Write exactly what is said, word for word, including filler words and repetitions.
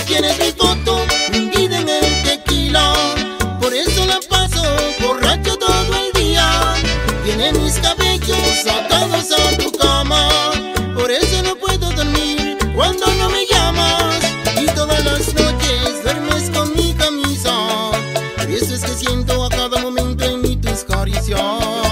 tienes mi foto hundida en el tequila. Por eso la paso borracho todo el día. Tiene mis cabellos atados a tu cama. Por eso no puedo dormir cuando no me llamas. Y todas las noches duermes con mi camisa. Por eso es que siento a cada momento en mí tus caricias.